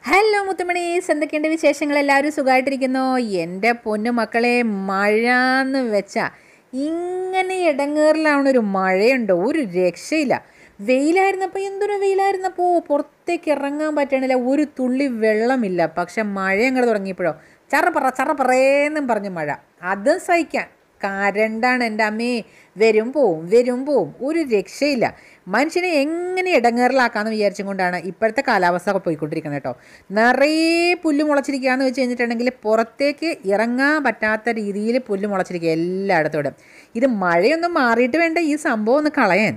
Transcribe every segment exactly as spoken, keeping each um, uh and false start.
Hello മുത്തുമണീസ്, എന്തൊക്കെയുണ്ട് വിശേഷങ്ങൾ? എല്ലാവരും സുഖമായിട്ടിരിക്കുന്നു. എൻ്റെ പൊന്നു മക്കളെ, മഴ എന്ന് വെച്ചാൽ ഇങ്ങനെ ഇടങ്ങേറിലാവണൊരു മഴയുണ്ടോ? ഒരു രക്ഷയില്ല. വെയിലായിരുന്നപ്പോൾ എന്തൊരു വെയിലായിരുന്നപ്പോൾ പുറത്തേക്ക് ഇറങ്ങാൻ പറ്റണില്ല, ഒരു തുള്ളി വെള്ളമില്ല. പക്ഷെ മഴ അങ്ങോട്ട് തുടങ്ങിയപ്പോഴോ ചറപ്പറ ചറപ്പറേന്നും പറഞ്ഞ് മഴ, അതും സഹിക്കാൻ കരണ്ടാണ്. എൻ്റെ അമ്മേ, വരും പോവും വരും പോവും, ഒരു രക്ഷയില്ല. മനുഷ്യനെ എങ്ങനെ ഇടങ്ങേറിലാക്കാമെന്ന് വിചാരിച്ചും കൊണ്ടാണ് ഇപ്പോഴത്തെ കാലാവസ്ഥ പോയിക്കൊണ്ടിരിക്കുന്നത് കേട്ടോ. നിറയെ പുല്ല് മുളച്ചിരിക്കുകയെന്ന് വെച്ച് കഴിഞ്ഞിട്ടുണ്ടെങ്കിൽ പുറത്തേക്ക് ഇറങ്ങാൻ പറ്റാത്ത രീതിയിൽ പുല്ല് മുളച്ചിരിക്കുക എല്ലായിടത്തോടും. ഇത് മഴയൊന്നും മാറിയിട്ട് വേണ്ട ഈ സംഭവം ഒന്ന് കളയാൻ.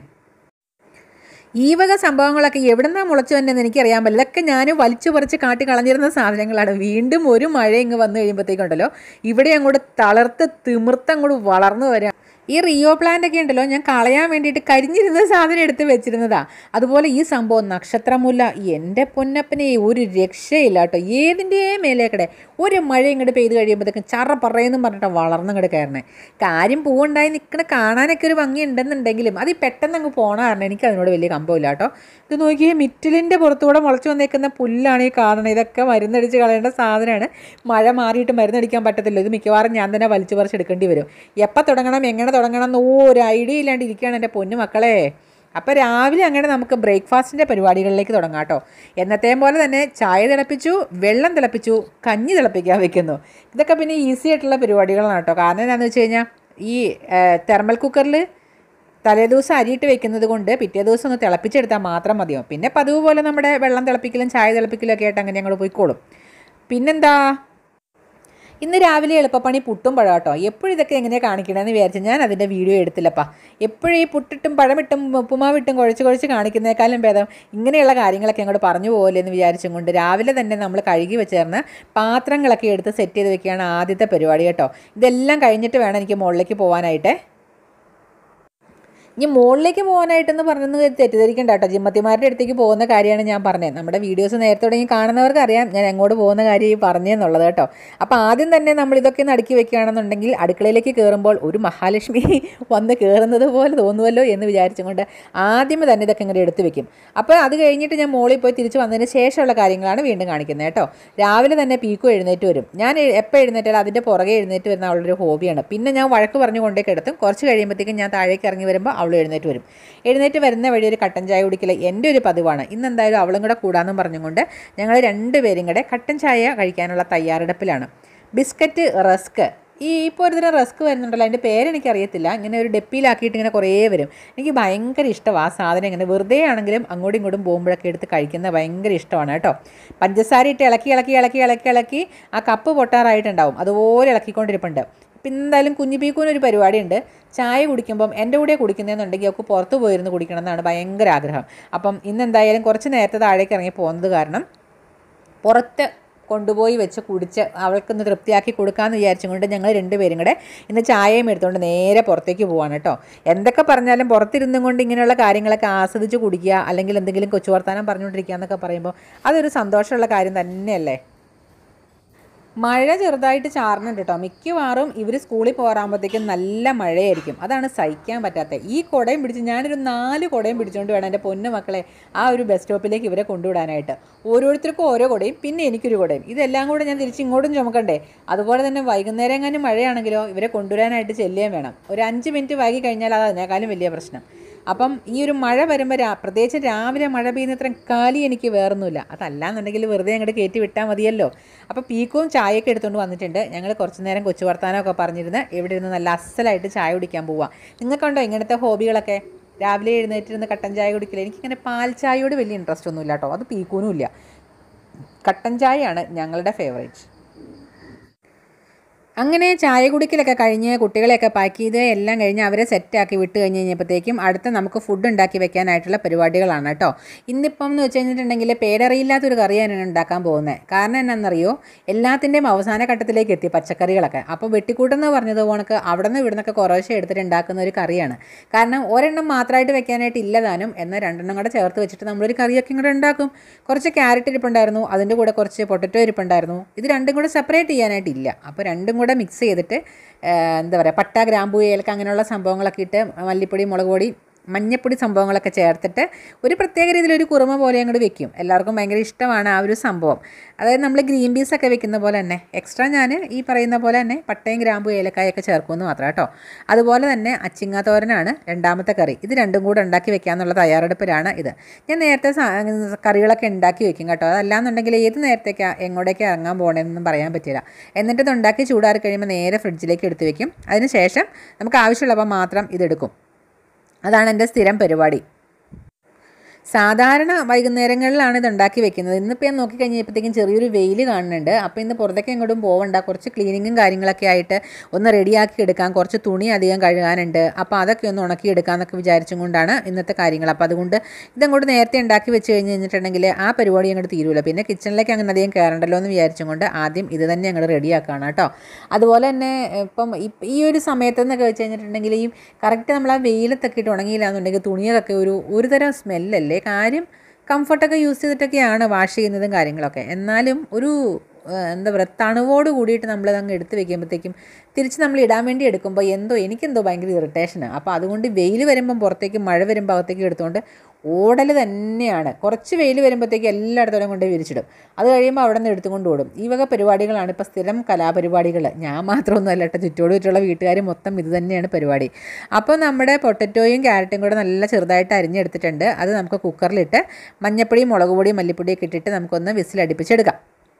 ഈ വക സംഭവങ്ങളൊക്കെ എവിടെ നിന്നാണ് മുളച്ചു വന്നതെന്ന് എനിക്കറിയാൻ പറ്റില്ല. ഇതൊക്കെ ഞാൻ വലിച്ചു പറിച്ച് കാട്ടി കളഞ്ഞിരുന്ന സാധനങ്ങളാണ്. വീണ്ടും ഒരു മഴ ഇങ്ങ് വന്നു കഴിയുമ്പോഴത്തേക്കുണ്ടല്ലോ ഇവിടെ അങ്ങോട്ട് തളർത്ത് തിമിർത്ത് അങ്ങോട്ട് വളർന്നു വരിക. ഈ റിയോ പ്ലാന്റ് ഒക്കെ ഉണ്ടല്ലോ, ഞാൻ കളയാൻ വേണ്ടിയിട്ട് കരിഞ്ഞിരുന്ന സാധനം എടുത്ത് വെച്ചിരുന്നതാ. അതുപോലെ ഈ സംഭവം നക്ഷത്രമുല്ല, എൻ്റെ പൊന്നപ്പനെ ഒരു രക്ഷയില്ല കേട്ടോ. ഏതിൻ്റെ മേലേക്കടെ ഒരു മഴ ഇങ്ങോട്ട് പെയ്ത് കഴിയുമ്പോഴത്തേക്കും ചറ പറയുമെന്നും പറഞ്ഞിട്ട് വളർന്നു ഇങ്ങോട്ട് കയറണേ. കാര്യം പൂവുണ്ടായി നിൽക്കണ കാണാനൊക്കെ ഒരു ഭംഗി ഉണ്ടെന്നുണ്ടെങ്കിലും അത് പെട്ടെന്ന് അങ്ങ് പോണ കാരണം എനിക്ക് അതിനോട് വലിയ കമ്പമില്ല കേട്ടോ. ഇത് നോക്കിയേ, മിറ്റിലിൻ്റെ പുറത്തൂടെ മുളച്ചു വന്നേക്കുന്ന പുല്ലാണ് ഈ കാണുന്നത്. ഇതൊക്കെ മരുന്നടിച്ച് കളയേണ്ട സാധനമാണ്. മഴ മാറിയിട്ട് മരുന്നടിക്കാൻ പറ്റത്തില്ല. ഇത് മിക്കവാറും ഞാൻ തന്നെ വലിച്ചു പറിച്ചെടുക്കേണ്ടി വരും. എപ്പോൾ തുടങ്ങണം, എങ്ങനെ തുടങ്ങണം എന്ന് ഒരു ഐഡിയ ഇല്ലാണ്ട് ഇരിക്കുകയാണ് എൻ്റെ പൊന്നു മക്കളെ. അപ്പോൾ രാവിലെ അങ്ങനെ നമുക്ക് ബ്രേക്ക്ഫാസ്റ്റിൻ്റെ പരിപാടികളിലേക്ക് തുടങ്ങാം കേട്ടോ. എന്നത്തെയും പോലെ തന്നെ ചായ തിളപ്പിച്ചു, വെള്ളം തിളപ്പിച്ചു, കഞ്ഞി തിളപ്പിക്കാൻ വെക്കുന്നു. ഇതൊക്കെ പിന്നെ ഈസി ആയിട്ടുള്ള പരിപാടികളാണ് കേട്ടോ. കാരണം എന്താണെന്ന് വെച്ച് കഴിഞ്ഞാൽ ഈ തെർമൽ കുക്കറിൽ തലേദിവസം അരിയിട്ട് വെക്കുന്നത് കൊണ്ട് പിറ്റേ ദിവസം ഒന്ന് തിളപ്പിച്ചെടുത്താൽ മാത്രം മതിയോ. പിന്നെ പതിവ് പോലെ നമ്മുടെ വെള്ളം തിളപ്പിക്കലും ചായ തിളപ്പിക്കലും ഒക്കെ ആയിട്ട് അങ്ങനെ ഞങ്ങൾ പോയിക്കോളും. പിന്നെന്താ, ഇന്ന് രാവിലെ എളുപ്പപ്പണി പുട്ടും പഴം കേട്ടോ. എപ്പോഴും ഇതൊക്കെ എങ്ങനെയാണ് കാണിക്കണമെന്ന് വിചാരിച്ചു ഞാൻ അതിൻ്റെ വീഡിയോ എടുത്തില്ലപ്പാ. എപ്പോഴും ഈ പുട്ടിട്ടും പഴമിട്ടും ഉപ്പുമാവിട്ടും കുഴച്ച് കുഴച്ച് കാണിക്കുന്നേക്കാളും ഭേദം ഇങ്ങനെയുള്ള കാര്യങ്ങളൊക്കെ അങ്ങോട്ട് പറഞ്ഞു പോകല്ലേ എന്ന് വിചാരിച്ചും കൊണ്ട് രാവിലെ തന്നെ നമ്മൾ കഴുകി വെച്ചേർന്ന് പാത്രങ്ങളൊക്കെ എടുത്ത് സെറ്റ് ചെയ്ത് വെക്കുകയാണ് ആദ്യത്തെ പരിപാടി കേട്ടോ. ഇതെല്ലാം കഴിഞ്ഞിട്ട് വേണം എനിക്ക് മുകളിലേക്ക് പോകാനായിട്ട്. ഇനി മുകളിലേക്ക് പോകാനായിട്ടെന്ന് പറഞ്ഞെന്ന് തെറ്റിദ്ധരിക്കണ്ട കേട്ടോ. ജിമ്മത്തിമാരുടെ അടുത്തേക്ക് പോകുന്ന കാര്യമാണ് ഞാൻ പറഞ്ഞത്. നമ്മുടെ വീഡിയോസ് നേരത്തെ തുടങ്ങി കാണുന്നവർക്ക് അറിയാം ഞാൻ എങ്ങോട്ട് പോകുന്ന കാര്യം പറഞ്ഞെന്നുള്ളത് കേട്ടോ. അപ്പോൾ ആദ്യം തന്നെ നമ്മൾ ഇതൊക്കെ ഒന്ന് അടുക്കി വെക്കുകയാണെന്നുണ്ടെങ്കിൽ അടുക്കളയിലേക്ക് കയറുമ്പോൾ ഒരു മഹാലക്ഷ്മി വന്ന് കയറുന്നത് പോലെ തോന്നുമല്ലോ എന്ന് വിചാരിച്ചുകൊണ്ട് ആദ്യമേ തന്നെ ഇതൊക്കെ ഇങ്ങനെ എടുത്ത് വെക്കും. അപ്പോൾ അത് കഴിഞ്ഞിട്ട് ഞാൻ മുകളിൽ പോയി തിരിച്ച് വന്നതിന് ശേഷമുള്ള കാര്യങ്ങളാണ് വീണ്ടും കാണിക്കുന്നത് കേട്ടോ. രാവിലെ തന്നെ പീക്കു എഴുന്നേറ്റ് വരും. ഞാൻ എപ്പോൾ എഴുന്നേറ്റാലും അതിൻ്റെ പുറകെ എഴുന്നേറ്റ് വരുന്ന അവളുടെ ഒരു ഹോബിയാണ്. പിന്നെ ഞാൻ വഴക്ക് പറഞ്ഞു കൊണ്ടേ കിടത്തും. കുറച്ച് കഴിയുമ്പോഴത്തേക്കും ഞാൻ താഴേക്ക് ഇറങ്ങി വരുമ്പോൾ അവൾ എഴുന്നേറ്റ് വരും. എഴുന്നേറ്റ് വരുന്ന വഴി ഒരു കട്ടൻ ചായ കുടിക്കൽ എൻ്റെ ഒരു പതിവാണ്. ഇന്ന് എന്തായാലും അവളും കൂടെ കൂടാമെന്നും പറഞ്ഞുകൊണ്ട് ഞങ്ങൾ രണ്ടുപേരും കൂടെ കട്ടൻ ചായ കഴിക്കാനുള്ള തയ്യാറെടുപ്പിലാണ്. ബിസ്ക്കറ്റ്, റസ്ക്, ഈ ഇപ്പോൾ ഒരു തരം റസ്ക് വരുന്നുണ്ടല്ലോ, അതിൻ്റെ പേരെനിക്കറിയത്തില്ല. ഇങ്ങനെ ഒരു ഡെപ്പിയിലാക്കിയിട്ട് ഇങ്ങനെ കുറേ വരും. എനിക്ക് ഭയങ്കര ഇഷ്ടമാണ് ആ സാധനം. ഇങ്ങനെ വെറുതെ ആണെങ്കിലും അങ്ങോട്ടും ഇങ്ങോട്ടും പോകുമ്പോഴൊക്കെ എടുത്ത് കഴിക്കുന്നത് ഭയങ്കര ഇഷ്ടമാണ് കേട്ടോ. പഞ്ചസാര ഇട്ട് ഇളക്കി ഇളക്കി ഇളക്കി ഇളക്കി ഇളക്കി ആ കപ്പ് പൊട്ടാറായിട്ടുണ്ടാവും, അതുപോലെ ഇളക്കിക്കൊണ്ടിരിപ്പുണ്ട്. ഇപ്പം എന്തായാലും കുഞ്ഞു പീക്കൂനൊരു പരിപാടിയുണ്ട്. ചായ കുടിക്കുമ്പം എൻ്റെ കൂടെ കുടിക്കുന്നതെന്നുണ്ടെങ്കിൽ അവൾക്ക് പുറത്ത് പോയിരുന്ന് കുടിക്കണം എന്നാണ് ഭയങ്കര ആഗ്രഹം. അപ്പം ഇന്ന് എന്തായാലും കുറച്ച് നേരത്തെ താഴേക്ക് ഇറങ്ങി പോകുന്നത് കാരണം പുറത്ത് കൊണ്ടുപോയി വെച്ച് കുടിച്ച് അവൾക്കൊന്ന് തൃപ്തിയാക്കി കൊടുക്കാമെന്ന് വിചാരിച്ചും കൊണ്ട് ഞങ്ങൾ രണ്ടുപേരും കൂടെ ഇന്ന് ചായയും എടുത്തുകൊണ്ട് നേരെ പുറത്തേക്ക് പോവാണ് കേട്ടോ. എന്തൊക്കെ പറഞ്ഞാലും പുറത്തിരുന്നും കൊണ്ട് ഇങ്ങനെയുള്ള കാര്യങ്ങളൊക്കെ ആസ്വദിച്ച് കുടിക്കുക, അല്ലെങ്കിൽ എന്തെങ്കിലും കൊച്ചു വർത്താനം പറഞ്ഞുകൊണ്ടിരിക്കുക എന്നൊക്കെ പറയുമ്പോൾ അതൊരു സന്തോഷമുള്ള കാര്യം തന്നെയല്ലേ. മഴ ചെറുതായിട്ട് ചാറുന്നുണ്ട് കേട്ടോ. മിക്കവാറും ഇവർ സ്കൂളിൽ പോകാറാകുമ്പോഴത്തേക്കും നല്ല മഴയായിരിക്കും. അതാണ് സഹിക്കാൻ പറ്റാത്തത്. ഈ കുടയും പിടിച്ച് ഞാനൊരു നാല് കുടയും പിടിച്ചുകൊണ്ട് വേണം എൻ്റെ പൊന്നു മക്കളെ ആ ഒരു ബസ് സ്റ്റോപ്പിലേക്ക് ഇവരെ കൊണ്ടുവിടാനായിട്ട്. ഓരോരുത്തർക്കും ഓരോ കുടയും, പിന്നെ എനിക്കൊരു കുടയും. ഇതെല്ലാം കൂടെ ഞാൻ തിരിച്ച് ഇങ്ങോട്ടും ചുമക്കണ്ടേ. അതുപോലെ തന്നെ വൈകുന്നേരം എങ്ങാനും മഴയാണെങ്കിലോ ഇവരെ കൊണ്ടുവരാനായിട്ട് ചെല്ലുകയും വേണം. ഒരു അഞ്ച് മിനിറ്റ് വൈകി കഴിഞ്ഞാൽ അത് അതിനേക്കാളും വലിയ പ്രശ്നം. അപ്പം ഈ ഒരു മഴ വരുമ്പോൾ രാ പ്രത്യേകിച്ച് രാവിലെ മഴ പെയ്യുന്നത്രയും കാലി എനിക്ക് വേറൊന്നുമില്ല. അതല്ലാന്നുണ്ടെങ്കിൽ വെറുതെ അങ്ങോട്ട് കയറ്റി വിട്ടാൽ മതിയല്ലോ. അപ്പോൾ പീക്കും ചായയൊക്കെ എടുത്തുകൊണ്ട് വന്നിട്ടുണ്ട്. ഞങ്ങൾ കുറച്ച് നേരം കൊച്ചു വർത്താനമൊക്കെ പറഞ്ഞിരുന്ന് ഇവിടെ ഇരുന്ന് നല്ല അസലായിട്ട് ചായ കുടിക്കാൻ പോവാം. നിങ്ങൾക്കുണ്ടോ ഇങ്ങനത്തെ ഹോബികളൊക്കെ? രാവിലെ എഴുന്നേറ്റിരുന്ന് കട്ടൻ ചായ കുടിക്കില്ല. എനിക്കിങ്ങനെ പാൽ ചായയോട് വലിയ ഇൻട്രസ്റ്റ് ഒന്നുമില്ല കേട്ടോ. അത് പീക്കൂനും ഇല്ല. കട്ടൻ ചായയാണ് ഞങ്ങളുടെ ഫേവറേറ്റ്. അങ്ങനെ ചായ കുടിക്കലൊക്കെ കഴിഞ്ഞ് കുട്ടികളെയൊക്കെ പാക്ക് ചെയ്ത് എല്ലാം കഴിഞ്ഞ് അവരെ സെറ്റാക്കി വിട്ട് കഴിഞ്ഞ് കഴിഞ്ഞപ്പോഴത്തേക്കും അടുത്ത നമുക്ക് ഫുഡ് ഉണ്ടാക്കി വെക്കാനായിട്ടുള്ള പരിപാടികളാണ് കേട്ടോ. ഇന്നിപ്പം എന്ന് വെച്ച് കഴിഞ്ഞിട്ടുണ്ടെങ്കിൽ പേരറിയില്ലാത്തൊരു കറിയാണ് ഉണ്ടാക്കാൻ പോകുന്നത്. കാരണം എന്നാണെന്നറിയോ, എല്ലാത്തിൻ്റെയും അവസാന ഘട്ടത്തിലേക്ക് എത്തി പച്ചക്കറികളൊക്കെ. അപ്പോൾ വെട്ടിക്കൂട്ടെന്ന് പറഞ്ഞത് പോണക്ക് അവിടെ നിന്ന് ഇവിടെ നിന്നൊക്കെ കുറേശ്ശെ എടുത്തിട്ട് ഉണ്ടാക്കുന്ന ഒരു കറിയാണ്. കാരണം ഒരെണ്ണം മാത്രമായിട്ട് വെക്കാനായിട്ട് ഇല്ലതാനും, എന്നാൽ രണ്ടെണ്ണം കൂടെ ചേർത്ത് വെച്ചിട്ട് നമ്മളൊരു കറിയൊക്കെ ഇങ്ങോട്ട് ഉണ്ടാക്കും. കുറച്ച് ക്യാരറ്റ് ഇരിപ്പുണ്ടായിരുന്നു, അതിൻ്റെ കൂടെ കുറച്ച് പൊട്ടറ്റോ ഇരിപ്പുണ്ടായിരുന്നു. ഇത് രണ്ടും കൂടെ സെപ്പറേറ്റ് ചെയ്യാനായിട്ടില്ല. അപ്പോൾ രണ്ടും കൂടെ മിക്സ് ചെയ്തിട്ട് എന്താ പറയുക, പട്ട, ഗ്രാമ്പൂ, ഏലക്ക അങ്ങനെയുള്ള സംഭവങ്ങളൊക്കെ ഇട്ട് മല്ലിപ്പൊടി, മുളക് പൊടി, മഞ്ഞപ്പൊടി സംഭവങ്ങളൊക്കെ ചേർത്തിട്ട് ഒരു പ്രത്യേക രീതിയിലൊരു കുറുമ പോലെ അങ്ങോട്ട് വെക്കും. എല്ലാവർക്കും ഭയങ്കര ഇഷ്ടമാണ് ആ ഒരു സംഭവം. അതായത് നമ്മൾ ഗ്രീൻ പീസൊക്കെ വെക്കുന്ന പോലെ തന്നെ എക്സ്ട്രാ ഞാൻ ഈ പറയുന്ന പോലെ തന്നെ പട്ടയും ഗ്രാമ്പും ഏലക്കായൊക്കെ ചേർക്കുമെന്ന് മാത്രം കേട്ടോ. അതുപോലെ തന്നെ അച്ചിങ്ങ തോരനാണ് രണ്ടാമത്തെ കറി. ഇത് രണ്ടും കൂടെ ഉണ്ടാക്കി വെക്കാമെന്നുള്ള തയ്യാറെടുപ്പിലാണ് ഇത്. ഞാൻ നേരത്തെ കറികളൊക്കെ ഉണ്ടാക്കി വെക്കും കേട്ടോ. അതല്ലാന്നുണ്ടെങ്കിൽ ഏത് നേരത്തേക്കാണ് എങ്ങോട്ടേക്കാണ് ഇറങ്ങാൻ പോകണമെന്നൊന്നും പറയാൻ പറ്റില്ല. എന്നിട്ട് ഇത് ഉണ്ടാക്കി ചൂടാറി കഴിയുമ്പോൾ നേരെ ഫ്രിഡ്ജിലേക്ക് എടുത്ത് വെക്കും. അതിന് ശേഷം നമുക്ക് ആവശ്യമുള്ളപ്പോൾ മാത്രം ഇതെടുക്കും. അതാണ് എൻ്റെ സ്ഥിരം പരിപാടി. സാധാരണ വൈകുന്നേരങ്ങളിലാണ് ഇത് ഉണ്ടാക്കി വെക്കുന്നത്. ഇന്നിപ്പോൾ ഞാൻ നോക്കിക്കഴിഞ്ഞപ്പോഴത്തേക്കും ചെറിയൊരു വെയിൽ കാണുന്നുണ്ട്. അപ്പോൾ ഇന്ന് പുറത്തേക്ക് എങ്ങോട്ടും പോകണ്ട, കുറച്ച് ക്ലീനിങ്ങും കാര്യങ്ങളൊക്കെ ആയിട്ട് ഒന്ന് റെഡിയാക്കി എടുക്കാം, കുറച്ച് തുണി അധികം കഴുകാനുണ്ട്. അപ്പോൾ അതൊക്കെ ഒന്ന് ഉണക്കിയെടുക്കാമെന്നൊക്കെ വിചാരിച്ചും കൊണ്ടാണ് ഇന്നത്തെ കാര്യങ്ങൾ. അപ്പോൾ അതുകൊണ്ട് ഇതങ്ങോട്ട് നേരത്തെ ഉണ്ടാക്കി വെച്ച് കഴിഞ്ഞ് കഴിഞ്ഞിട്ടുണ്ടെങ്കിൽ ആ പരിപാടി അങ്ങോട്ട് തീരുമല്ലോ. പിന്നെ കിച്ചണിലേക്ക് അങ്ങനെ അധികം കയറണ്ടല്ലോ എന്ന് വിചാരിച്ചും കൊണ്ട് ആദ്യം ഇത് തന്നെ അങ്ങോട്ട് റെഡിയാക്കുകയാണ് കേട്ടോ. അതുപോലെ തന്നെ ഇപ്പം ഈ ഒരു സമയത്തെന്നൊക്കെ വെച്ച് കഴിഞ്ഞിട്ടുണ്ടെങ്കിൽ ഈ കറക്റ്റ് നമ്മൾ ആ വെയിലത്തൊക്കെ ഇട്ട് ഉണങ്ങിയില്ല എന്നുണ്ടെങ്കിൽ തുണിയൊക്കെ ഒരു ഒരു തരം സ്മെല്ലല്ലേ. കാര്യം കംഫർട്ടൊക്കെ യൂസ് ചെയ്തിട്ടൊക്കെയാണ് വാഷ് ചെയ്യുന്നതും കാര്യങ്ങളൊക്കെ. എന്നാലും ഒരു എന്താ പറയുക തണുവോട് കൂടിയിട്ട് നമ്മളത് അങ്ങ് എടുത്ത് വെക്കുമ്പോഴത്തേക്കും തിരിച്ച് നമ്മൾ ഇടാൻ വേണ്ടി എടുക്കുമ്പോൾ എന്തോ എനിക്കെന്തോ ഭയങ്കര ഇറിറ്റേഷനാണ്. അപ്പോൾ അതുകൊണ്ട് വെയിൽ വരുമ്പം പുറത്തേക്ക് മഴ വരുമ്പോൾ അകത്തേക്ക് എടുത്തുകൊണ്ട് ഓടൽ തന്നെയാണ്. കുറച്ച് വെയിൽ വരുമ്പോഴത്തേക്ക് എല്ലായിടത്തോളം കൊണ്ട് വിരിച്ചിടും. അത് കഴിയുമ്പോൾ അവിടെ നിന്ന് എടുത്തുകൊണ്ട് ഓടും. ഈ വക പരിപാടികളാണ് ഇപ്പോൾ സ്ഥിരം കലാപരിപാടികൾ. ഞാൻ മാത്രമൊന്നും അല്ല കേട്ടോ, ചുറ്റോട് ചുറ്റുള്ള വീട്ടുകാർ മൊത്തം ഇത് തന്നെയാണ് പരിപാടി. അപ്പോൾ നമ്മുടെ പൊട്ടറ്റോയും ക്യാരറ്റും കൂടെ നല്ല ചെറുതായിട്ട് അരിഞ്ഞെടുത്തിട്ടുണ്ട്. അത് നമുക്ക് കുക്കറിലിട്ട് മഞ്ഞപ്പൊടിയും മുളക് പൊടിയും മല്ലിപ്പൊടിയൊക്കെ ഇട്ടിട്ട് നമുക്കൊന്ന് വിസിലടിപ്പിച്ചെടുക്കാം.